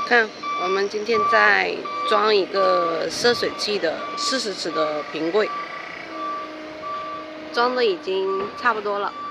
看，我们今天在装一个涉水器的40尺的平柜，装的已经差不多了。